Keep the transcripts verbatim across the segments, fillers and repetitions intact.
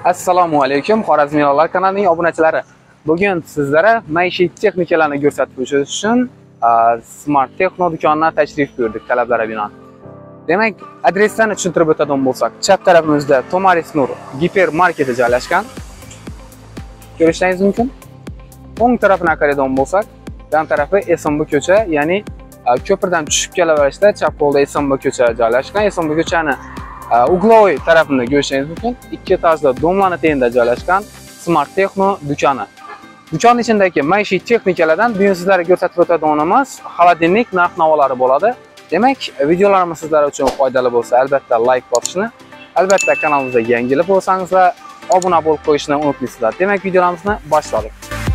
Assalomu alaykum, Xorazmiyalar kanalining obunachilari. Bugun sizlarga maishiy texnikalarni ko'rsatib o'tish uchun Smart Techno do'koniga tashrif buyurdik talablarga binoan. Demak, adreslarni tushuntirib o'tadigan bo'lsak, chap tarafimizda Tomaris Nur gipermarketi joylashgan. Ko'rishingiz mumkin. O'ng tarafini qaraydigan bo'lsak, yan tarafi Esimbi ko'cha, ya'ni ko'pirdan tushib kelaverishda chap qo'lda Esimbi ko'cha joylashgan. Esimbi ko'chani Uglovoy tarafini ko'rishingiz mumkin. Ikki etajli domlani tengida joylashgan Smart Techno do'koni. Do'kon ichidagi maishiy texnikalardan bugun sizlarga ko'rsatib o'tadiganimiz xolodilnik narx-navolari bo'ladi. Demak, videolarimiz sizlar uchun foydali bo'lsa, albatta like bosishni, albatta kanalimizga yangi bo'lsangizlar, obuna bo'lib qo'yishni unutmaysizlar. Demak, videolarimizni boshladik.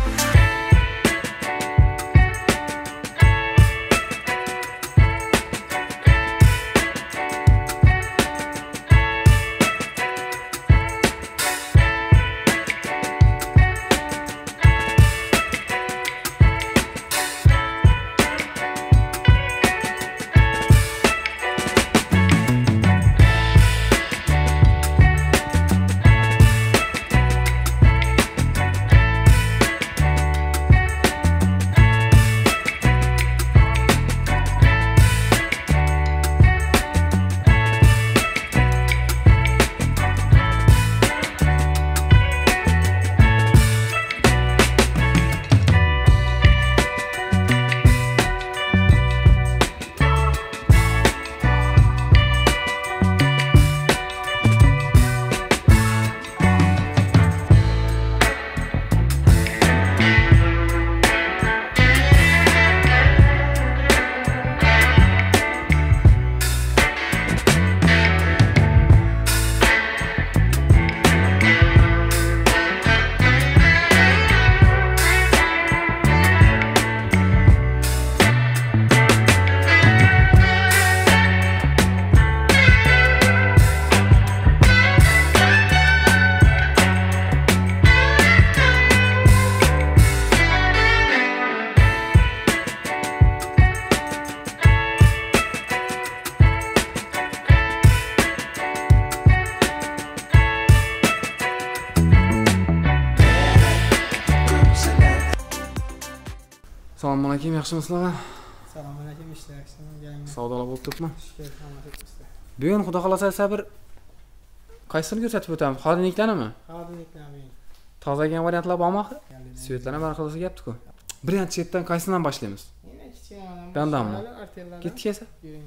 Assalomu alaykum, yaxshimisizlar? Assalomu alaykum, ishlarsizmi? Savdolar bo'lib turibmi? Shukr, hammasi. Bugun xudo xolasa sabr qaysini ko'rsatib o'tamiz? Xolodilniklarmi? Xolodilniklarmi. Tozagan variantlar bormi? Svetlarni bir xilasi gapdi-ku. Birinchi chetdan qaysidan boshlaymiz? Yana kichkinadan. Bandanmi? Ketdi kelsa?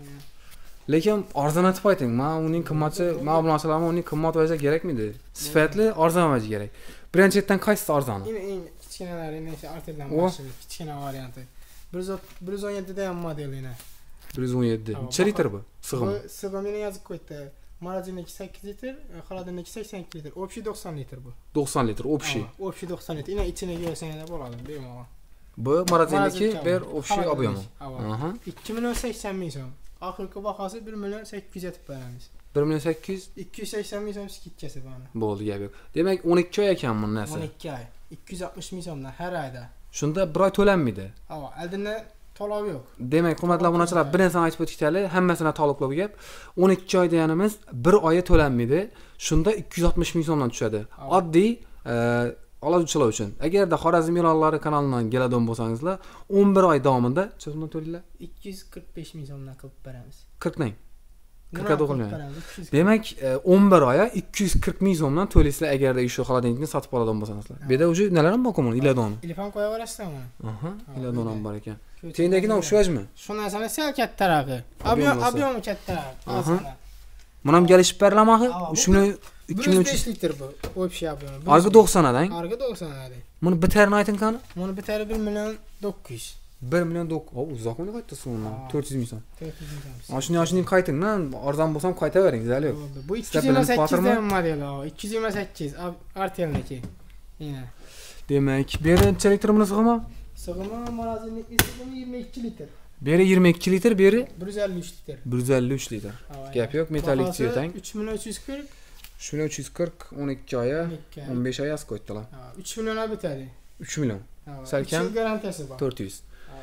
Lekin arzon aytib ayting. Men uning qimmati, men bu narsalarni uning qimmat vajiga kerakmidi? Sifatli arzon vajiga kerak. Birinchi chetdan qaysisi arzon? Eng kichkinalari esa arteldan boshlaydi. Kichkina varianti. bir yuz o'n yetti da ham modelini. bir yuz o'n yetti. Necha litr bu? Sig'im. Bu sig'imini yozib qo'ydi. Moroziniki sakkiz litr, xolodilniki sakson ikki litr. Общий dokson litr bu. dokson litr общий. Общий dokson litr. Ina ichini ko'rsangiz bo'ladi, bemalol. Bu moroziniki bir общий ob'emi. Aha. ikki million sakson ming so'm. Oxirgi bahosi bir million sakkiz yuz etib beramiz. bir million sakkiz yuz ikki yuz sakson ming so'm skitkasi bor. Bo'ldi, gap yo'q. Demak, o'n ikki oy ekan bu narsa. o'n ikki oy. ikki yuz oltmish ming so'mdan har oyda. Shunda bir oy to'lanmaydi. Ha, oldindan to'lov yo'q. Demak, hurmatli obunachilar, bir narsani aytib o'tishayli, hammasini toliqli bu gap. o'n ikki oy deganimiz bir oyi to'lanmaydi. Shunda ikki yuz oltmish ming so'mdan tushadi. Oddiy oluvchilar uchun. Agarda Xorazmiyalar kanalidan keladigan bo'lsangizlar, o'n bir oy davomida necha so'mdan to'laylar? ikki yuz qirq besh ming so'mdan qilib beramiz. qirq ming. qirqqa to'g'rilgan. Demak, o'n bir oya ikki yuz qirq ming so'mdan to'laysizlar agarda shu xolodilnikni sotib oladigan bo'lsangizlar. Bu yerda uje nelar ham bor ko'min? Iladon. Telefon qo'yaverasizmi? Aha, iladon ham bor ekan. Tengdagidan o'xshashmi? Shu narsani sal kattarog'i. Ob'yom, ob'yomi kattaroq. Masalan. Buni ham kelishib berilamoqi? uch million ikki yuz besh litr bu. Общий ob'yomi. Argi dokson adang. Argi dokson adang. Buni bitarini ayting qani? Buni bitari bir million dokuz yuz. bir million dokuz yuz. O, uzoqmi qaytdi suvni? to'rt yuz ming so'm. to'rt yuz ming so'm. Mashina yoshning qaytingdan arzon bo'lsam qaytavering, zali yo'q. Bu ikki yuz yigirma sakkiz dan modeli, ikki yuz yigirma sakkiz Artelniki. Yana. Demak, bu yerda necha litr buni sig'imi? Sig'imi morozinlikning sig'imi yigirma ikki litr. Beri yigirma ikki litr, beri bir yuz ellik uch litr. bir yuz ellik uch litr. Gap yo'q, metalik chetang. uch million uch yuz qirq. uch million uch yuz qirq, o'n ikki oya, o'n besh oy yaz qo'ydilar. Ha, uch million bitadi. uch million. Salkam garantiyasi bor. to'rt yuz.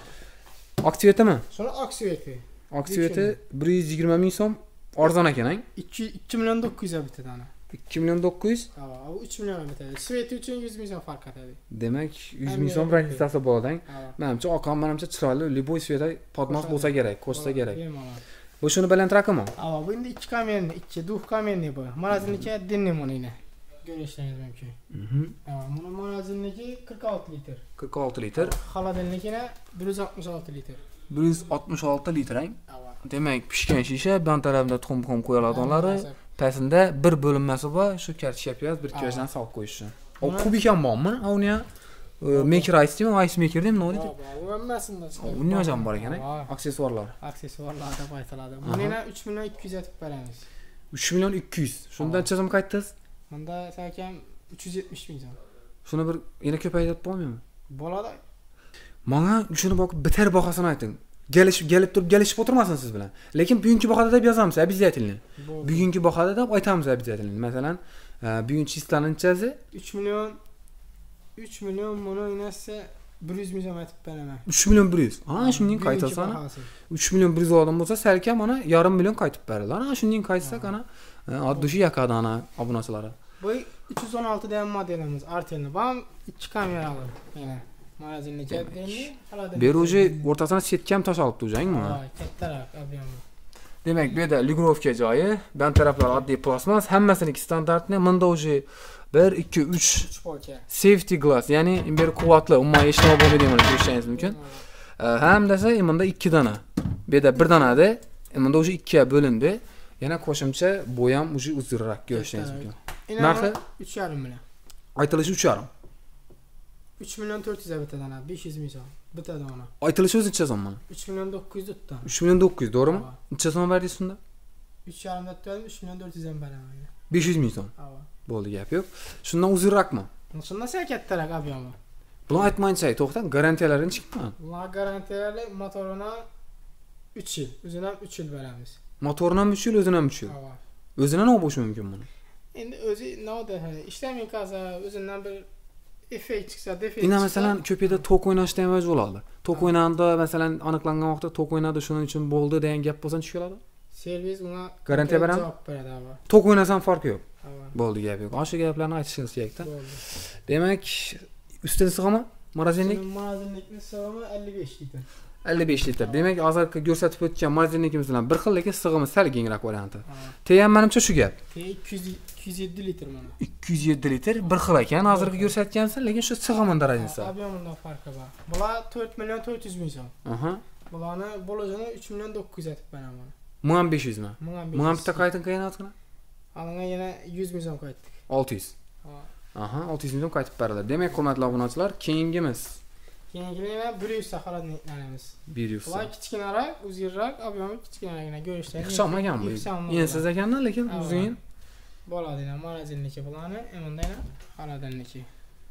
Aksiyetimi? Shuni aksiyeti. Aksiyeti bir yuz yigirma ming so'm arzon ekan-a? ikki million dokuz yuz bitadi ana. ikki million dokuz yuz. Ha, o üç milyon bitadi. Sveti uchun yuz milyon farq etadi. Demak, yuz ming so'm razницasi bordan. Ha. Menimcha oqam menimcha chiroyli любой sveta podnos bo'lsa kerak, qo'shsa kerak. Bemalol. Bu shuni balandroqmi? Ha, bu endi ikki kamerli, ikki duhkamerli bu. Maraziniki dinli monini. Görüşleriniz mümkün. Mhm. Ha, bunun maraziniki qirq olti litr. qirq olti litr. Xolodilnikini bir yuz oltmish olti litr. bir yuz oltmish olti litr. Ha. Demak, pishgan shisha, ban tarafida tuxum-tuxum qo'yiladiganlari, pasida bir bo'linmasi bor, shu kartoshka piyoz bir kiyojdan solib qo'yish. O kubik ham bormi? Uni maker ice demi, ice maker demi, nima deydi? Bu hammasida. Uni ham bor ekan, aksessuarlar. Aksessuarlar deb aytiladi. Buni uch million ikki yuz etib beramiz. uch million ikki yuz. Shundan chizim qaytdingiz? Bunda sakam uch yuz yetmish ming so'm. Shuni bir yana ko'paytirib bo'lmaymi? Bo'ladi. Menga shuni boqib bitar bahosini ayting. Gelishib, gelib turib gelishib o'tirmasin siz bilan. Lekin bugungi bahada deb yozamiz, обязательно. Bugungi bahada deb aytamiz обязательно. Masalan, bugun chistlanchasi uch million uch million buni inasa bir yuz ming so'm aytib beraman. uch million bir yuz. Ha, shundan qaytasana. uch million bir yuz odam bo'lsa, salkam mana yarim million qaytib beradi. Ana shundan qaytsak ana oddiy yakada ana obunachilari. Bu uch yuz o'n olti dan modelimiz Artel'ni. Bam ikki kameralı. Yana magazinni keldi. Beruji o'rtasini setkam tosh olib turjangmi? Ha, kattaroq ob'yemi. Demak, bu yerda ligrovka joyi, ban taraflar oddiy plasmas, hammasiniki standartni. Bunda o'zi bir, ikki, uch safety glass, ya'ni bir quvvatli, umuman hech nima bo'lmaydigan mana ko'rishingiz mumkin. Hamda esa bunda ikki dona. Bu yerda bir donada, bunda o'zi ikkiga bo'lindi. Yana qo'shimcha bo'yam o'zi uzunroq ko'rishingiz mumkin. Narxi uch yarim million. Aytilishi uch yarim. uch million to'rt yuz bitta dona, besh yuz ming so'm. Bitta dona. Aytilishi o'zicha so'm mana. uch million dokuz yuz tutdi. uch million dokuz yuz, to'g'rimi? Necha so'm berdingiz unda? uch yarim da tutdim, uch million dört yüz dan beraman. besh yuz ming so'm. Bo'ldi, gap yo'q. Shundan uzunroqmi? Shundan sal kattaroq ob'yemi. Buni aytmayincha, to'xtang, garantiyalarini chiqman. La garantiyali motorini uch yil, o'zini ham uch yil beramiz. Motorini ham uch yil, o'zini ham uch yil. O'zini nima bo'lishi mumkin buni? Endi o'zi nima ishlamay qolsa, o'zidan bir effekt chiqsa, defekt. Ina masalan ko'p yerda tok o'ynashda ham o'zi bo'ladi. Tok o'ynaganda masalan aniqlangan vaqtda tok o'ynadi, shuning uchun bo'ldi degan gap bo'lsa chiqadi. Servis unga garantiya beradi. Javob beradi. Tok o'ynasam farqi yo'q. Bo'ldi, gap yo'q. O'sha gaplarni aytishingiz kerak-da. Demak, ustida sig'imi? Marazinlik? Marazinlikni sig'imi ellik besh litr. ellik besh litr. Demak, hozirgi ko'rsatib o'tgan marazinlikimiz bilan bir xil, lekin sig'imi sal kengroq varianti. Te ham menimcha shu gap. Te ikki yuz yetti litr mana. ikki yuz yetti litr bir xil ekan, hozirgi ko'rsatgansiz, lekin shu sig'imi darajasi. Ob'yemidan farqi bor. Bular to'rt million to'rt yuz ming so'm. Aha. Bularni bo'lajini uch million dokuz yuz etib beraman. ming besh yuz mi? ming bitta qaytin qayinatgina? Alanga yana yuz ming so'm qaytdik. olti yuz. Aha, olti yuz ming so'm qaytib beriladi. Demak, hurmatli obunachilar, keyingimiz keyingilar bir yuz saxoladniklarimiz. bir yuz. Ular kichkinaroq, uzunroq, ob'yemi kichkinagina ko'rishlar. Hisobmagan bu. Ensiz ekanda, lekin uzun. Bo'ladilar, marazinliki bularni, endi xaladanniki.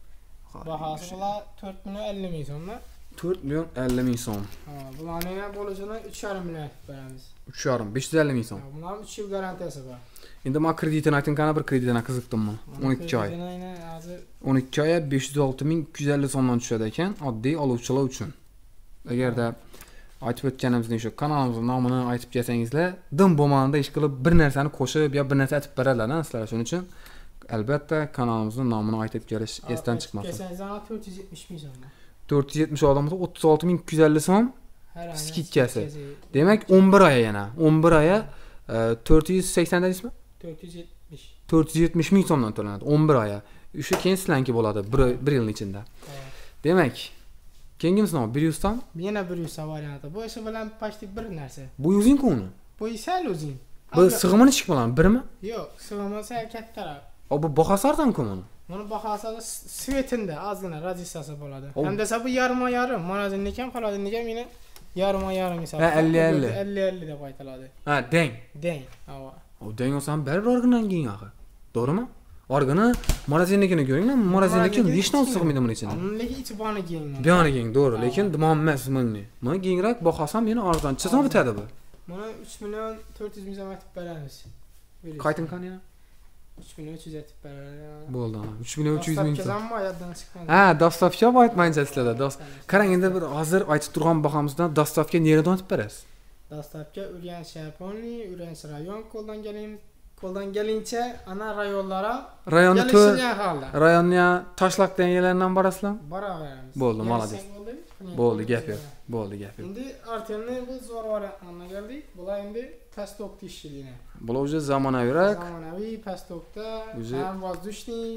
Bahosi bular to'rt million ellik ming so'mmi? to'rt million ellik ming so'm. Ha, bularning ham bo'lishini uch yarim million etib beramiz. uch yarim, besh yuz ellik ming so'm. Bular uch yil garantiyasi bor. Endi men kreditini ayting, qana bir kreditini qiziqdimmi? o'n ikki oy. o'n ikki oy besh yuz olti ming ikki yuz ellik so'mdan tushadi ekan, oddiy oluvchilar uchun. Agarda aytib o'tganimizning shu kanalimizning nomini aytib kelsangizlar, dim bo'lmaganda ish qilib bir narsani qo'shib yo bir narsa aytib beradilar sizlar. Shuning uchun albatta kanalimizning nomini aytib kelish esdan chiqmasin. Kesangiz to'rt yuz yetmish ming so'm. to'rt yuz yetmish odamda o'ttiz olti ming ikki yuz ellik so'm skitkasi. Demak, o'n bir oy yana. o'n bir oy to'rt yuz sakson deysizmi? to'rt yuz yetmish. to'rt yuz yetmish ming so'mdan to'lanadi o'n bir oy. O'sha keyin sizlarniki bo'ladi bir yilning ichida. Demak, keyingimiz nima? bir yuz so'm? Yana bir yuz varianti. Bu ish bilan почти bir narsa. Bu o'zing-ku uni. Bu sal o'zing. Bu sig'imini chiq bilan birmi? Yo'q, sig'imi sal kattaroq. O bu bahasi arzon-ku buni. Buni bahasi svetinda ozgina razisasi bo'ladi. Hamda esa bu yarim yarim, marazinlik ham qoladinlik ham yana yarim yarim hisob. Ha, ellik ellik. ellik ellik deb aytiladi. Ha, deng. Deng. Ava. O deng olsam baribir organdan keyin axir. To'g'rimi? Organi marazinlikini ko'ringlar, marazinlikni hech narsa sig'maydi buning ichida. Lekin ichi boni keng. Biyoni keng, to'g'ri, lekin dimon emas bunga. Mana kengroq bahasi ham yana arzon. Chizma bitadi bu. Mana uch million to'rt yuz ming so'm aytib beramiz. Qaytin qani yana? uch million uch yuz etib beramiz. Bo'ldi. uch million uch yuz ming so'm. Ha, dostavka bu aytmayincha sizlarda. Qarang, endi bir hozir aytib turgan bahamizdan dostavka nereden aytib berasiz? Dostavka Urganch Yaponiya, Urganch rayon qo'ldan Qo'ldan kelincha ana rayonlara Rayonni to kelishilgan holda rayonni tashlaq deganlardan borasizlar? boraveramiz. Bo'ldi, molodez. Bo'ldi, gap yo'q. Bo'ldi, gap yo'q. Endi Artemni biz zo'r variantlarga keldik. Bular endi pastok tishligini. Bular уже zamonaviyroq. Zamonaviy pastokda O'zi- ham воздушный,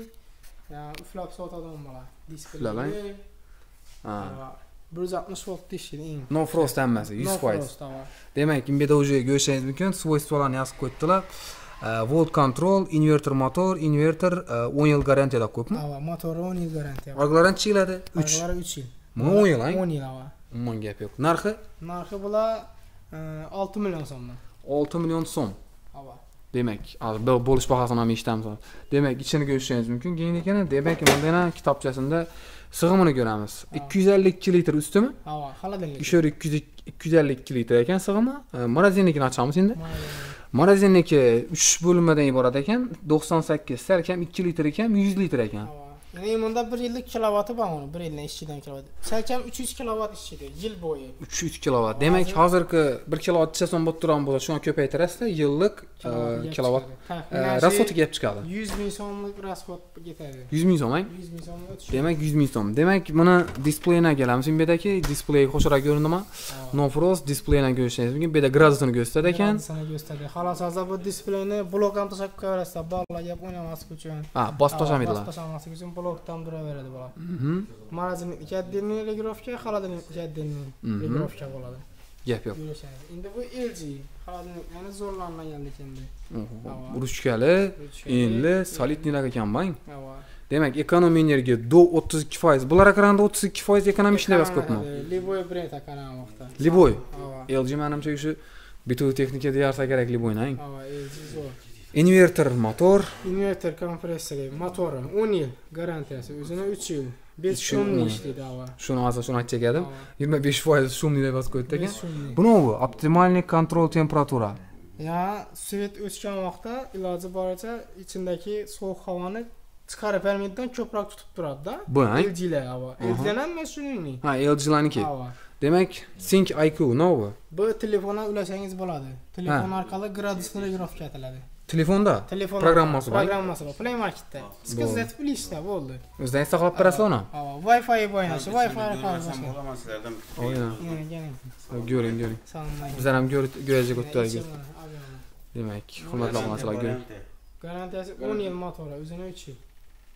uflab sotadigan bular. Uflabang. Displey. Ha. bir yuz oltmish volt tishling. No frost hammasi yuz foiz. Demak, imbeda уже ko'rishingiz mumkin, svойстволарni yozib qo'yibdilar. Volt control, inverter motor, inverter o'n yil garantiyada ko'pmi? Ha, motori o'n yil garantiya. Organi chigiladi uch. Ular uch yil. Mana o'n yil, o'n yil ava. Umuman gap yo'q. Narxi Narxi bular olti million so'mdan. olti million so'm. Ava. Demak, hozir bu bo'lish bahosini ham eshitamiz. Demak, ichini ko'rishingiz mumkin. Keyin ekan, demak, mana yana kitobchasida sig'imini ko'ramiz. ikki yuz ellik ikki litr ustimi? Ava, xolodilnik. Ishor ikki yuz ikki yuz ellik ikki litr ekan sig'imi. Magazinnikini ochamiz endi. Magazinniki uch bo'linmadan iborat ekan. to'qson sakkiz, salkam ikki litr ekan, yuz litr ekan. Ya'ni bunda bir yillik kilovati bor uni, bir yildan ishchidan kilovat. Salkam uch yuz kilovat ishchida yil bo'yi. uch yuz kilovat. Demak, hozirgi bir kilovat ichasan bo'lib turgan bo'lsa, shuni ko'paytirasizlar, yillik kilovat rasxodiga kelib chiqadi. yuz ming so'mlik rasxod ketadi. yuz ming so'm, yuz ming so'mga tushadi. Demak, yuz ming so'm. Demak, buni displeyini kelamiz. Bu yerdagi displey qo'shira ko'rindimi? No frost displeyini ko'rishingiz mumkin. Bu yerda gradusini ko'rsatadi ekan. Gradusini ko'rsatadi. Xolos hozir bu displeyni blok ham tashlab qo'yaverasizlar, bolalarga o'ynamaslik uchun. Ha, bosib tashlamaydilar. Bosib tashlamaslik uchun blokdan duraveradi bular. Mhm. Magazinlik отдельный регулировка, холодильник отдельный регулировка bo'ladi. Gap yo'q. Endi bu L G холодильник, ya'ni zo'rlanmagan endi. Ruchkali, enli, solidnilar ekan bang. Ava. Demak, ekonomiya energiya do o'ttiz ikki foiz. Bular ekranda o'ttiz ikki foiz ekonomiya ishlayapsiz ko'pmi? Liboy brend ekonomiyada. Liboy. Ava. L G menimcha shu bituv texnika deyarsa kerak Liboyning. Ava, L G zo'r. Inverter motor, Inverter kompressori, motori o'n yil garantiyasi, o'zini uch yil. besh shumli ishlaydi ava. Shuni hozir shuni aytsak edim. yigirma besh foiz shumli deb yozib qo'ydi ekan. besh shumli. Buni bu optimalniy kontrol temperatura. Ya, svet o'chgan vaqtda iloji boricha ichindagi sovuq havoni chiqarib bermaydigan ko'proq tutib turadi-da. Bu, ha? L G'lar ava. L G'lar ham mana shuningmi? Ha, L G'larniki. Ava. Demak, Sync I Q no bu. Bu telefondan ulasangiz bo'ladi. Telefon orqali gradusni regirovka etiladi. Telefonda? Telefon programmasi bor. Programmasi bor. Play Marketda. Skizat bilishda bo'ldi. O'zingizdan saqlab berasizlar uni? Ha, Wi-Fi bo'ynashi, Wi-Fi orqali boshqa. Bo'lamasizlardan. Oyna. Yana, yana. Ko'ring, ko'ring. Salomlayman. Bizlar ham ko'rajak o'ttirdik. Demak, hurmatli obunachilar, ko'ring. Garantiyasi o'n yil motori, o'zini uch yil.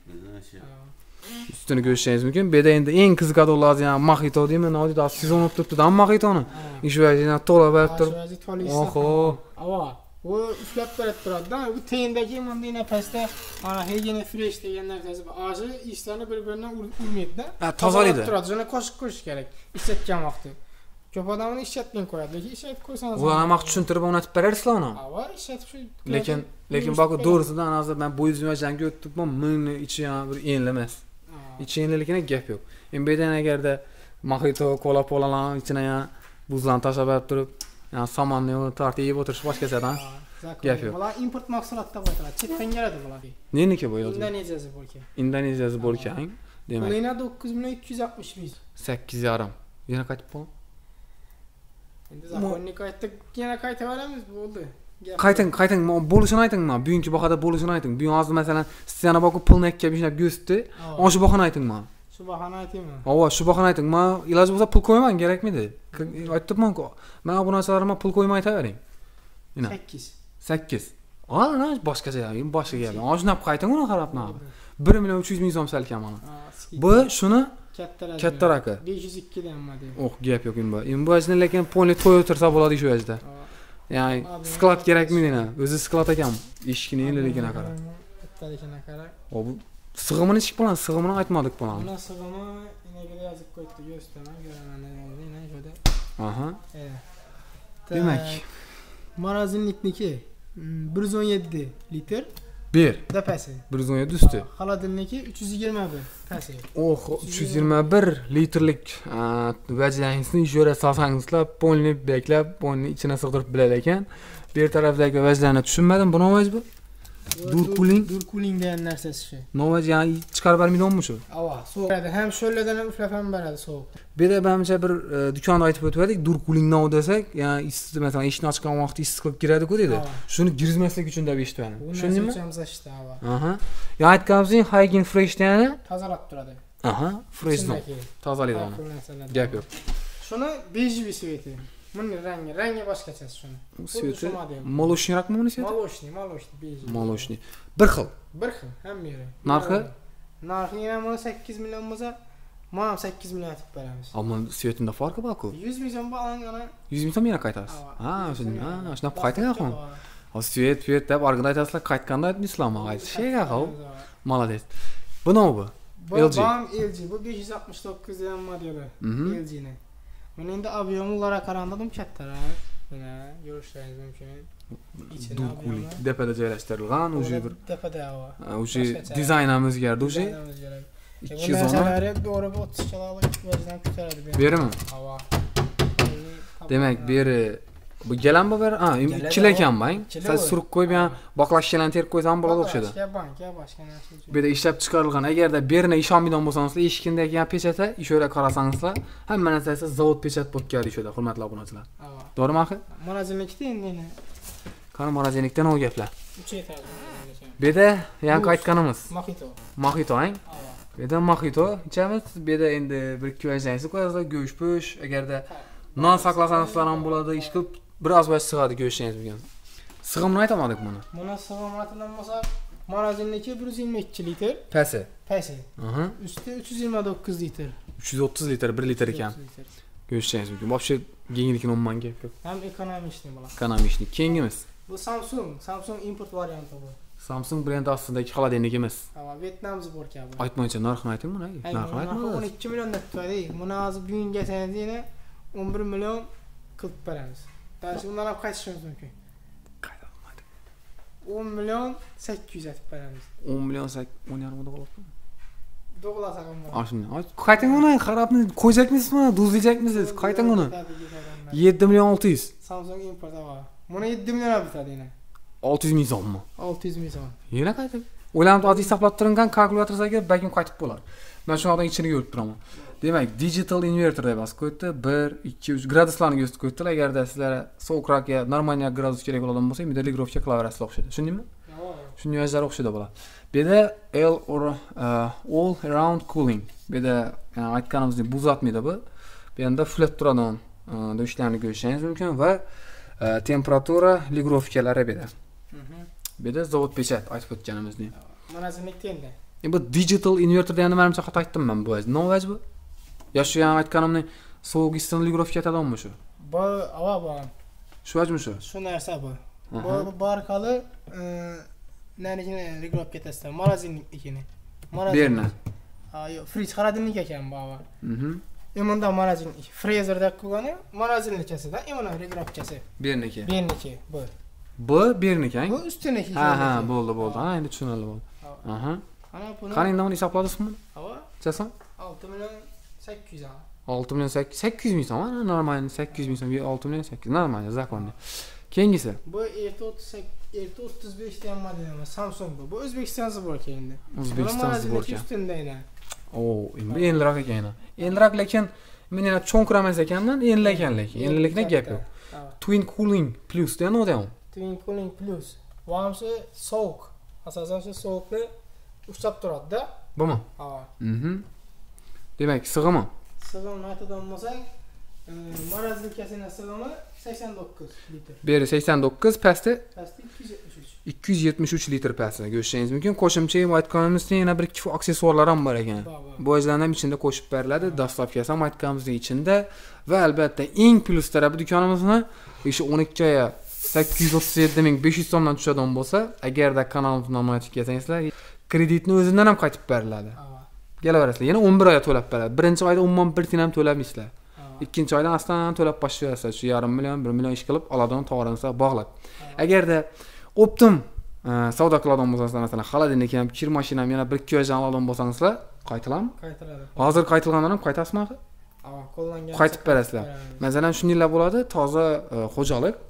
Ustini ko'rishingiz mumkin. Bu yerda endi eng qiziqarli ham Mojito deymi, Nodida sezon o'tib turibdi, ham Mojitoni. Ish vaziyatini to'la berib turib. Oho. Ava. U ushlab berib turadi-da. Bu teyindagi bunday pastda ana Hygiene Fresh degan narsasi bor. Ozi ishlarni bir-biridan urmaydi-da. Ha, tozalaydi. Turadi, yana qo'shib qo'yish kerak. Ishlatgan vaqtda. Ko'p odamni ishlatmay qo'yadi, lekin ishlatib qo'ysangiz. Ular ham tushuntirib o'rnatib berarsizlar uni. Ava, ishlatib shu. Lekin, lekin bak to'g'risidan hozir men bu yuzimdan o'tibman, meni ichi ham bir enli emas. Ichi enliligini gap yo'q. Endi bu yerdan agarda Mojito, Cola Polalar ichine ya buzlarni tashlab berib turib, yani samanni tortib yeb o'tirish boshqachadan. Gap yo'q. Bular import mahsulotda qo'yiladi. Chetdan keladi bular. Neniki bu yozib? Indoneziyasi bo'lgan. Indoneziyasi bo'lgan. Demak. Bularning to'qqiz million ikki yuz oltmish ming. sakkiz yarim. Yana qaytib qol. Endi zakonni qaytib, yana qaytaveramiz, bo'ldi. Qayting, qayting, bo'lishini ayting men. Bugungi bahada bo'lishini ayting. Bugun hozir masalan, sizlarga boqib pulni ikkab ishlab go'sitdi. Ana shu bahani ayting men. Shu bahani aytaymi? Ava, shu bahani ayting. Men iloji bo'lsa pul qo'yman, kerakmidi? Aytibman-ku. Men obunachilarimga pul qo'ymay aytavering. Mana. sakkiz. sakkiz. Ana, boshqacha gap, boshqa gap. Ana shunday qayting uni qarab men. bir million uch yuz ming so'm salkam mana. Bu shuni kattaroq. Kattaroq. besh yuz ikki dan nima deydi? Oh, gap yo'q endi bu. Endi bu ajni lekin polni to'y o'tirsa bo'ladi shu ajda. Ya'ni sklad kerakmi dena? O'zi sklad ekan. Eshikni enliligini qara. Kattaligini qara. O bu sig'imini ichib bilan, sig'imini aytmadik bilan. Buni sig'imi inaga yozib qo'yibdi, yo'staman, ko'raman degan joyda. Aha. Eh. Demak, Magazinlikniki bir yuz o'n yetti litr. bir. Dapasi. bir yuz o'n yetti usti. Xolodilniki uch yuz yigirma bir pasi. Oh, uch yuz yigirma bir litrlik vajlanisni ishora solsangizlar, polni beklab, polni ichine sig'dirib biladi ekan. Bir tarafdagi vajlarni tushunmadim, buni o'zi bu. Dur cooling. Dur cooling degan narsasi shu. Nova yani chiqarib bermaydiganmi shu? Ava, sovuqadi. Ham sho'lladan ham ushlab ham beradi sovuq. Bu yerda menimcha bir e, do'konda aytib o'tgandik, dur cooling nov desak, ya'ni issiq, masalan, eshikni ochgan vaqtda issiqlik kiradi-ku dedi. Shuni girgizmaslik uchun deb eshitdim. Tushundingmi? Ava. Aha. Ya aytganimizdek, Hygiene Fresh degani tozalab turadi. aha, fresh nov. Tozalaydi uni. Gap yo'q. Shuni bejviy sveti. Buni rangi, rangi boshqacha shuni. Sveti moloshniyrakmi buni sveti? Moloshnii, moloshnii, bejviy. Moloshnii. Bir xil. Bir xil, hamma yeri. Narxi? Narxi ham buni sakkiz million bo'lsa, mana sakkiz million aytib beramiz. Ammo svetida farqi bor-ku. yuz ming so'm bo'lgani. yuz ming so'm yana qaytasiz. Ha, shuni, ha, shunaqa qaytagan xon. O svet, svet deb organizatsiyalar qaytganda aytmaysizlarmi? Aytishga xo. Молодец. Bu nima bu? Bu L G. Bam L G. Bu besh yuz oltmish to'qqiz degan modeli. L G ni. Buni endi obyomlari qarandim kattaroq. Mana ko'rishingiz mumkin. Dur cooling. Depada joylashtirilgan, uje bir depada ava. Uje dizayn ham o'zgardi, uje ikki yuz o'n. Doğru bu o'ttiz kilolik vazdan ko'taradi. Berimi? Ava. Demak, beri bu gelan bu ber, ha, ikkila ekan bang. Siz surib qo'yib, yani boqlashchalarni terib qo'ysam bo'ladi o'xshadi. Boqlashga bank, ya boshqa narsa uchun. Bu yerda ishlab chiqarilgan, agarda berni ishonmaydigan bo'lsangizlar, eshikindagi yan pechata, ishora qarasangizlar, hamma narsasi zavod pechat bo'lib keldi ishora, hurmatli obunachilar. To'g'rimi axir? Morazinlikda endi. Qani morazinlikdan o gaplar. uch etaj. Bu yerda yan qaytganimiz. Mojito. Mojito, ang? Bu yerda mojito ichamiz. Bu yerda endi bir ikki vajdangizni qo'yasiz, go'sht po'sh, agarda non saqlasangizlar ham bo'ladi, ish qilib biroz vaqt sig'adi go'shtingiz bo'lgan. Sig'imni aytamadik buni. Buni sig'imatidan bo'lsa, morazinniki bir yuz yigirma ikki litr. Pasi. Pasi. Aha. Usti uch yuz yigirma to'qqiz litr. uch yuz o'ttiz litr, bir litr ekan. Go'shtingiz bo'lgan. Вообще yengillikni umuman gap yo'q. Ham ekonomishni bo'ladi. Ekonomishni. Keyingimiz. Bu Samsung, Samsung import varianti bu. Samsung brendi ostidagi xolodilnikimiz. Ha, Vyetnam zborka bu. Aytmaycha narxini ayting buni. Narxini aytmaysiz. o'n ikki million deb turadi. Buni hozir bugun kelsangiz yana o'n bir million qilib beramiz. Tash undan ham qaytishimiz mumkin. Qaytolmaydi. o'n million sakkiz yuz aytib beramiz. o'n million sakkiz o'n yarim dollar. Do'g'lasak ham bo'ladi. Ashuni. Qayting uni, qarabni qo'yjakmisizmi, duzlayjakmisiz? Qayting uni. yetti million olti yuz. Samsung import va. Buni yetti million olib bitadi yana. olti yuz ming so'mmi? olti yuz ming so'm. Yana qaytib. O'ylanib hozir hisoblab turingan kalkulyatorga balkim qaytib bo'lar. Men shu odam ichini yurib turaman. Demak, digital inverter deb bas qo'ydi. bir, ikki, uch graduslarni ko'rsatib qo'ydilar. Agarda sizlar sovuqroq ya normal gradus kerak bo'ladigan bo'lsa, midligrovga qilaverasizlar o'xshaydi. Tushundingmi? Shunday yo'llar o'xshaydi bo'ladi. Bu yerda L or uh, all around cooling. Bu yerda yani aytganimizdek buzatmaydi bu. Bu yerda flat turadigan do'shlarni ko'rishingiz mumkin va temperatura ligrovkalari bu yerda. Bu yerda zavod pechat aytib o'tganimizdek. Morazinlik endi. E bu digital inverter degani menimcha xato aytdim men bu. Nima vaz bu? Ya shu yana aytganimni sovuq issiqni ligrovka etadimi shu? Bu ava bu. Shu vajmi shu? Shu narsa bu. Bu barqali narigini ligrovka etasizlar. Morazinlik ekini. Morazinlik. Berna. Ha, yo'q, frij xaradilnik ekan bu ava. Mhm. Emonda morazinlik. Frezerda qo'ygani morazinlikchasida, emona ligrovkasi. Berniki. Berniki bu. Bu berniki, Bu ustuniki. Ha, ha, bo'ldi, bo'ldi. Ha, endi tushunarli bo'ldi. Aha. Ana buni. Qani endi uni hisobladingizmi? Ava. Chasan? olti million sakkiz yuz. olti million sakkiz yuz ming so'm, ha, normal sakkiz yuz ming so'm, olti million sakkiz, normal, zakonni. Keyingisi. Bu erta o'ttiz sakkiz, erta o'ttiz besh degan model Samsung bu. Bu O'zbekiston zborka endi. O'zbekiston zborka. Ustunda yana. Oo, endi enliroq ekan. Enliroq lekin men yana cho'nqiramas ekanman, enli ekan lekin. Enlilikda gap yo'q. Twin Cooling Plus degan odam. Twin Cooling Plus. Vamsi sovuq. Asosan shu sovuqni ushlab turadi-da. Bumi? Ha. Mhm. Demak, sig'imi? Sig'imni aytadigan bo'lsak, morazlikasining sig'imi sakson to'qqiz litr. Beri sakson to'qqiz, pasti Pasti ikki yuz yetmish uch. ikki yuz yetmish uch litr pasti ko'rishingiz mumkin. Qo'shimcha aytganimizdek yana bir ikki aksessuarlar ham bor ekan. Bu ajlarni ham ichida qo'shib beriladi. Dastavkasi ham aytganimizdek ichida va albatta eng plus tarafi do'konimizni o'sha o'n ikki oy sakkiz yuz o'ttiz yetti ming besh yuz so'mdan tushadigan bo'lsa, agarda kanalimizga namoyish qilsangizlar, kreditni o'zidan ham qaytib beriladi. Kelaverasizlar. Yana o'n bir oy to'lab beradi. Birinchi oyda umuman bir tiyin ham to'lamaysizlar. Ikkinchi oydan aslan to'lab boshlayasiz. Shu yarim million, bir million ish qilib oladigan tovaringizni bog'lab. Agarda optim savdo qiladigan bo'lsangiz, masalan, xolodilnik ham, kir mashina ham yana bir ikki oydan oladigan bo'lsangizlar, qaytiladimi? Qaytiladi. Hozir qaytilgandan ham qaytasizmi? Ha, qo'llangan. Qaytib berasizlar. Masalan, shundaylar bo'ladi, toza xo'jalik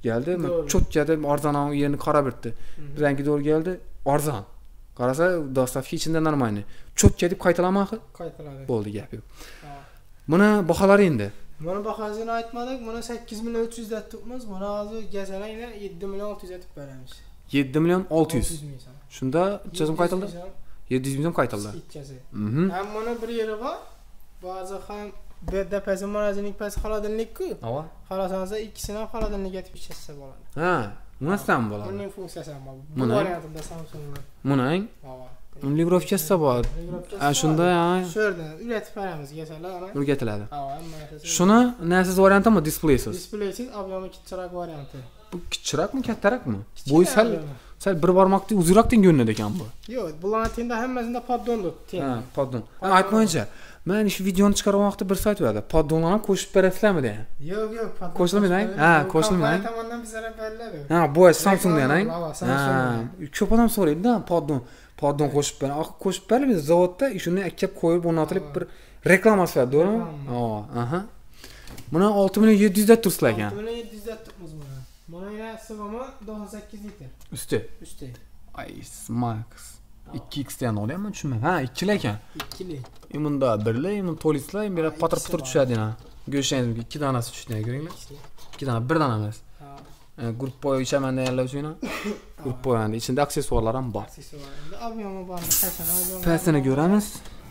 geldi. Doğru. Cho'tka deb arzon yerini qarab o'tdi. Bizanki doğru geldi. Arzon. Qarasa dostavka ichida normalniy. Cho'tka deb qaytalamaqi? Qaytaladi. Bo'ldi, gap yo'q. Buni baholari endi. Buni bahosini aytmadik. Buni sakkiz million uch yuz deb turibmiz. Buni hozir gazalayla yetti million olti yuz deb beramiz. yetti million olti yuz. Shunda chizim qaytildi? yetti yuz ming qaytildi. Ikkasi. Mhm. Ham buni bir yeri bor. Ba'zi ham bedda pasi marazining pasi xolodilnik-ku. Ava. Xolasansa ikkisini ham xolodilnik etib ichsa bo'ladi. Ha, bunisidan bo'ladi. Buning funksiyasi ham bor. Bu Buni? variantida Samsung'ning. Buning Ava. Ligrovkasi bor. Ha, shunda ha, Sho'rdan ulatib beramiz gasalar ana. o'rgatiladi. Ava, hamma. Shuni nasiz variantimi, displeysiz? Displeysiz obyomi kichikroq varianti. Bu kichikroqmi, kattaroqmi? Bo'yi sal sal bir barmoqdek uzunroqdek ko'rinadi ekan bu. Yo'q, bularning tenda hammasida poddondir. Ha, poddon. Ha, aytmoqchi. Men shu videoni chiqargan vaqtda bir sayt berdi. Poddonlarni qo'shib berasizlarmi degan. Yo'q, yo'q, poddon. Qo'shilmaydi? Ha, qo'shilmaydi. Tomondan bizlar beriladi. Ha, bu Samsungdan, ha. Ha, ko'p odam so'raydi-da, poddon. Poddon qo'shib ber. Oq qo'shib beriladi zavodda, shuni akkab qo'yib o'rnatilib bir reklama sifatida, to'g'rimi? Ha, aha. Buni olti million yetti yuz deb tursizlar ekan. olti million yetti yuz deb turibmiz buni. Buni sig'imi to'qson sakkiz litr. Usti. Usti. Ay, Max. ikki x dan olyapman, tushunmayman. Ha, ikkili ekan. ikkili. Bunda birli, buni to'lislar, bir patr patr tushadi yana. Go'shtingiz ikki danasi tushdi, ko'ringlar. ikki dana, bir dana emas. Ha. Grup boy ichaman deganlar uchun ham. Grup boy endi ichida aksessuarlar ham bor. Aksessuar. Endi obyomi bor, qachon obyomi? Pasini ko'ramiz.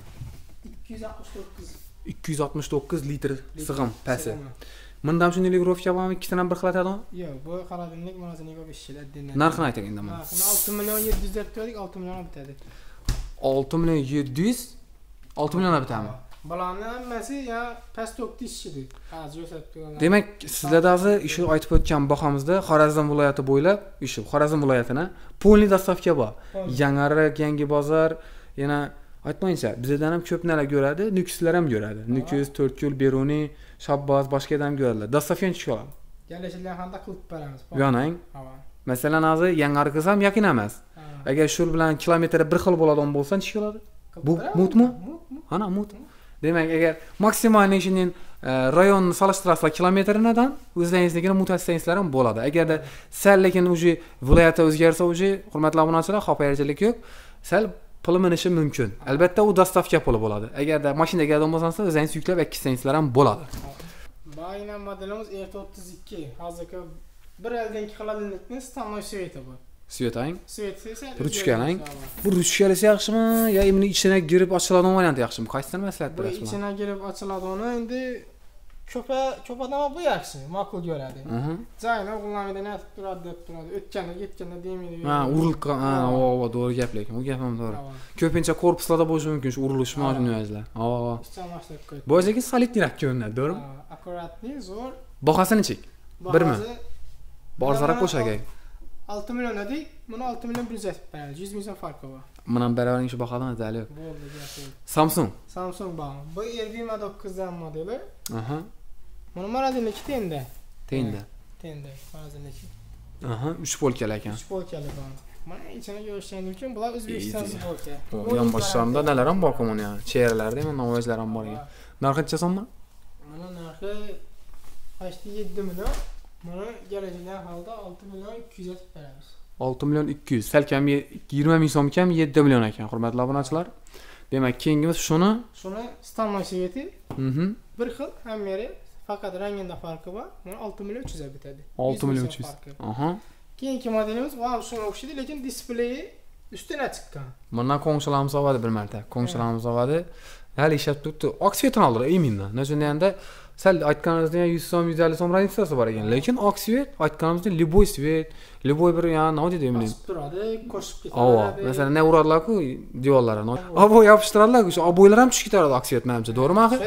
ikki yuz oltmish to'qqiz. ikki yuz oltmish to'qqiz litr sig'im pasi. Bunda ham shunday ligrovka bormi? Ikkisidan bir qilatadimi? Yo'q, bu xolodilnik ma'nosiga olib ishchilar dinladi. Narxini ayting endi mana. Narxini olti million yetti yuz deb turdik, olti million bitadi. olti million yetti yuz olti million bitami? Bularning hammasi ya past to'qqiz ishchidir. Hozir ko'rsatib. Demak, sizlarda hozir ishi aytib o'tgan bahomizda Xorazm viloyati bo'ylab, ishi Xorazm viloyatining polniy dostavka bor. Yangiariq, Yangi bozor, yana aytmoqchi, bizdan ham ko'p narsa ko'radi, Nukuslar ham ko'radi. Nukus, To'rtko'l, Beruniy, Shabbos, boshqa yerdan ko'radilar. Dostavkani chiqaradi. Kelishilgan holda qilib beramiz. Yo'nang. Masalan, hozir Yangiariq ham yaqin emas. Agar shu bilan kilometri bir xil bo'ladigan bo'lsa, nechga keladi? Bu mutmi? Ana mut. Demak, agar maksimal ishining rayonni solishtirasizlar kilometridan, o'zlaringiznikini mutatsiyangizlar ham bo'ladi. Agarda sal lekin uje viloyati o'zgarsa, uje hurmatli obunachilar, xafayarchilik yo'q. Sal puli minishi mumkin. Albatta u dostavka puli bo'ladi. Agarda mashinaga keladigan bo'lsangiz, o'zingiz yuklab ikkisingizlar ham bo'ladi. Bayna modelimiz R o'ttiz ikki. Hozirgi bir ellik xolodilnikni standart sveti bu. Svetang. Sveti esa ruchkalang. Bu ruchkalasi yaxshimi yo uni ichine girib ochiladigan varianti yaxshimi? Qaysini maslahat Bu berasiz? ichine girib ochiladigan endi ko'pa ko'p odam bu yaxshi, ma'qul ko'radi. Joyini qo'llanmaydi, nima turadi deb turadi. O'tganda, ketganda demaydi. Ha, urilib, ha, o, to'g'ri gap lekin. Bu gap ham to'g'ri. Ko'pincha korpuslarda bo'lishi mumkin, shu urilishma shuni o'zlar. Ha, ha. Ishchamashlik qo'ydi. Bu o'ziga solidniyroq ko'rinadi, to'g'rimi? Akkuratli, zo'r. Bahosini chek. birmi? Borzara qo'shagay. olti million dedik, buni olti million bir yuz etib beramiz. yuz ming so'm farqi bor. Mana beravering shu bahodan azali yo'q. Bo'ldi, yaxshi. Samsung. Samsung bor. Bu R V M dokuz dan modeli. Aha. Buni marazillik tenda. Tenda. Tenda, marazillik. Aha, uch polkali ekan. uch polkali bor. Mana ichini ko'rishingiz mumkin. Bular O'zbekiston polka. Bu yon boshlarida nelar ham bor komuni ya. Chehralarda ham namoyishlar ham bor ekan. Narxi necha so'mmi? Mana narxi yetti million. Mana keladigan holda olti million ikki yuz etib beramiz. olti million ikki yuz. Sal kam yigirma ming so'm kam yetti million ekan, hurmatli obunachilar. Demak, keyingimiz shuni, shuni standart sveti. Mhm. Bir xil hammeri, faqat rangida farqi bor. Mana olti million uch yuz bitadi. olti million uch yuz. Aha. Keyingi modelimiz va shunga o'xshaydi, lekin displeyi ustidan chiqqan. Bundan qo'ng'ilarimiz oladi bir marta. Qo'ng'ilarimiz oladi. Hali ishlab turibdi. Oq svetini oldilar, iminda. Nechunda sal aytganingizdan yuz so'm, yuz ellik so'm razницасы bor ekan. Lekin oq svet aytganimizda любой svet, любой bir yana nima deydi men. Turadi, qo'shib ketadi. Avo, masalan, ne uradlar-ku devorlarga. Avo yapishtiradilar, o'sha aboylar ham tushib ketadi oq svet menimcha, to'g'rimi axir?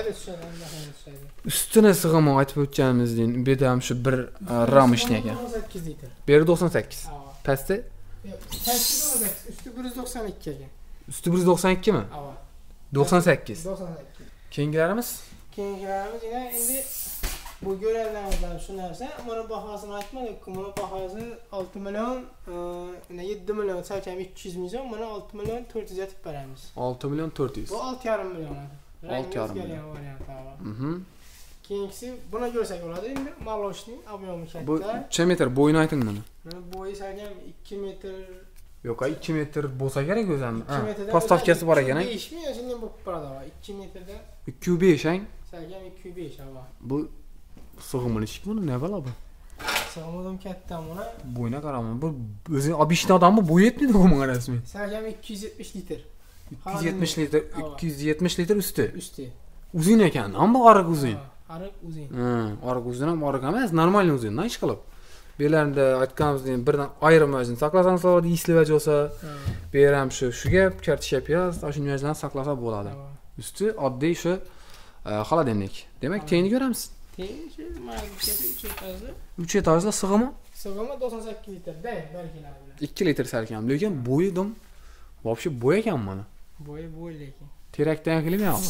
Ustini sig'imi aytib o'tganimizdek, bu yerda ham shu bir ram ishni ekan. to'qson sakkiz litr. Bu yerda to'qson sakkiz. Pastda? Pastda to'qson sakkiz, usti bir yuz to'qson ikki ekan. Usti bir yuz to'qson ikki mi? Avo. to'qson sakkiz. to'qson sakkiz. Keyingilarimiz? Keyingilarimiz yana endi bu ko'rganlarimizdan shu narsa, buni bahosini aytmadik, buni bahosi olti million, yetti million salkam ikki yuz ming so'm, buni olti million to'rt yuz etib beramiz. olti million to'rt yuz. Bu olti yarim million. olti yarim million. variant. Mhm. Keyingisi buna ko'rsak bo'ladi. Endi maloshning obyomi katta. Bu necha metr bo'yini ayting mana. Mana bo'yi salkam ikki metr. Yo'q, ikki metr bo'lsa kerak o'zim. ikki metrdan. Postavkasi bor ekan. besh mi shunday bo'lib qoladi. ikki metrdan. ikki nuqta besh ang. Salkam ikki nuqta besh ava. Bu sig'imlish buni nima bo'la bu? Sig'imim katta buni. Bo'yina qaraman. Bu o'zi obishni odammi bo'yi yetmaydi bu menga rasmiy. Salkam ikki yuz yetmish litr. ikki yuz yetmish litr, ikki yuz yetmish litr usti. Usti. Uzun ekan, ammo oriq uzun. Ariq uzun. Ha, oriq uzun ham oriq emas, normal uzundan ish qilib. Belarida aytganimizdek birdan ayrim vazn saqlasangiz bo'ladi, isli vazn bo'lsa, bu yer ham shu shu gap, kartishap yoz, o'sha vazn saqlasa bo'ladi. Usti oddiy shu xolodilnik. Demak, tengni ko'ramiz. Tengi shu mana uch etajli. uch etajli sig'imi? Sig'imi to'qson sakkiz litr, da, balkilar bilan. ikki litr salkam, lekin bo'yi dom вообще bo'y ekan mana. Bo'yi bo'y lekin. Terakdan qilyapmi?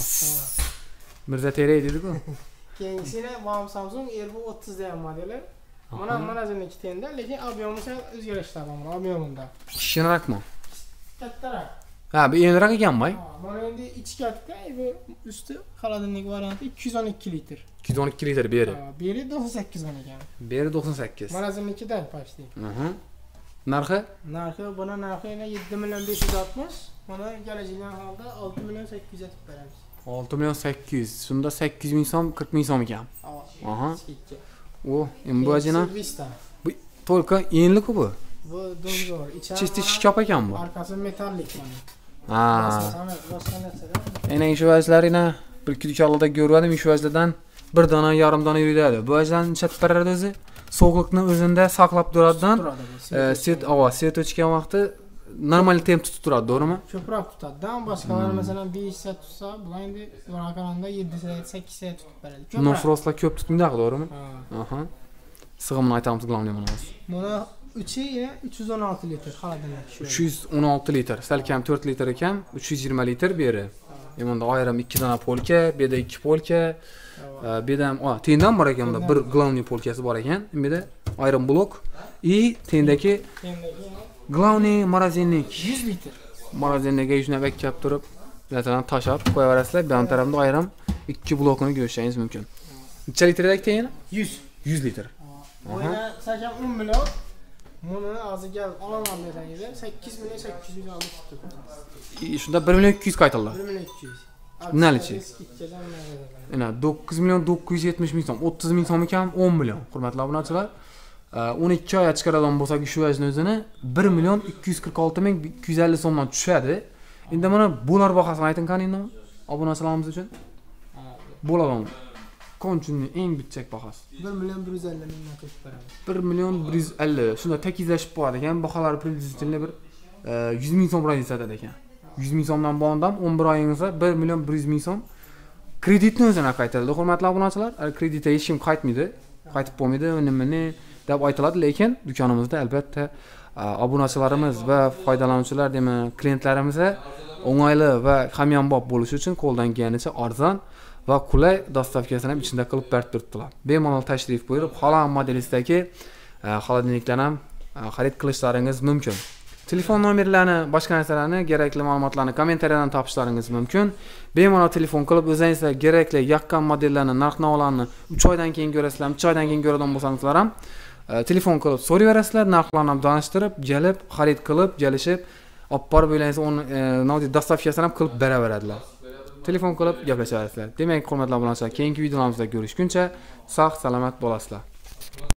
Mirza Terak dedi-ku. Keyingisini Huawei Samsung R B o'ttiz degan modeli. Mana mana ziniki tenda, lekin obyomi sal o'zgarishlar bor, obyomida. Kichikroqmi? Kattaroq. Ha, bu enroq ekan-mi? Mana endi ichi katta, bu usti xolodilnik varianti ikki yuz o'n ikki litr. ikki yuz o'n ikki litr beri. Ha, beri to'qson sakkiz o'n ekan. Beri to'qson sakkiz. Mana zinnikidan почти. Aha. Narxi? Narxi buni narxi yetti million besh yuz oltmish. Mana kelajak holda olti million sakkiz yuz yetib beramiz. olti million sakkiz yuz. Shunda sakkiz ming so'm, qirq ming so'm ekan. Aha. O, endi bu ajina. Bu to'lqa enli-ku bu. Bu dozor. Chisti shkop ekan bu. Arkasi metallik mana. Ha. Boshqa narsadan. Aynan shu vazlarini bir ikki dukorlarda ko'rdim, shu vazlardan bir dona, yarim dona yuradi. Bu vazlarni chat beradi o'zi. Sovuqlikni o'zida saqlab turadidan, set, ava, set o'chgan vaqti normal temp tutib turadi, to'g'rimi? Ko'proq tutadi. Dan boshqalar masalan besh soat tutsa, bu endi yo'raqonda yetti soat, sakkiz soat tutib beradi. Ko'proq. Nosroslar ko'p tutmaydi, to'g'rimi? Aha. Sig'imni aytamiz, glавный buni. Mana uchi uch yuz o'n olti litr xolodilnik. uch yuz o'n olti litr, salkam to'rt litr ekan, uch yuz yigirma litr beri. Endi ayrim ikki dona polka, bu yerda ikki polka, bu yerda ham, o, tengdan bor ekan, bir главный polkasi bor ekan, bu yerda ayrim blok и tengdagi главный morozinnik yuz litr. Morozinniga shuna bakkab turib, zaten tashab qo'yaverasizlar, bu tarafda ayrim ikki blokni ko'rishingiz mumkin. Necha litrdagi tengi? yuz. yuz litr. Mana sakkiz o'n million. Buni hozirga olaman desangiz, sakkiz million sakkiz yuz oltmish tutib. Shunda bir million ikki yuz qaytarlar. bir million ikki yuz. Nalichi? Ana to'qqiz million to'qqiz yuz yetmish ming so'm, o'ttiz ming so'm ekan, o'n million. Hurmatli obunachilar, o'n ikki oy chiqaradigan bo'lsak, shu vazn o'zini bir million ikki yuz qirq olti ming ikki yuz ellik so'mdan tushadi. Endi mana bular bahosini ayting qani endi obunachilarimiz uchun. Bo'ladimi? Konchunning eng bitchak bahosi. bir million bir yuz ellik mingdan ko'p beramiz. bir million bir yuz ellik. Shunda tekizlashib qo'yadi ekan, baholar približительно bir yuz ming so'm bilan sotadi ekan. yuz ming so'mdan bo'g'andam o'n bir oyingizda bir million bir yuz ming so'm kreditni o'zini qaytaradi. Hurmatli obunachilar, kreditga hech kim qaytmaydi, qaytib bo'lmaydi, nimani deb aytiladi, lekin do'konimizda albatta obunachilarimiz va foydalanuvchilar, deymi, klientlarimizga o'ng'ayli va hamyonbop bo'lishi uchun qo'ldan kelganicha arzon va qulay dostavkasini ham ichida qilib berib turibdilar. Bemalol tashrif buyurib, xohlagan modelingizdagi xolodilniklarni ham xarid qilishlaringiz mumkin. Telefon nomerlarini, boshqa narsalarni, kerakli ma'lumotlarni kommentariyadan topishlaringiz mumkin. Bemalol telefon qilib o'zingizga kerakli yoqqan modellarni, narx-navolarni uch oydan keyin ko'rasizlar, uch oydan keyin ko'radigan bo'lsangizlar ham telefon qilib so'rayverasizlar, narxlarni ham tanishtirib, kelib, xarid qilib, kelishib, olib borib o'ylaysiz, uni navdi dostavkasini ham qilib beraveradilar. Telefon qilib gaplashaverasizlar. Demak, hurmatli obunachilar, keyingi videolarimizda ko'rishguncha sog' salomat bo'lasizlar.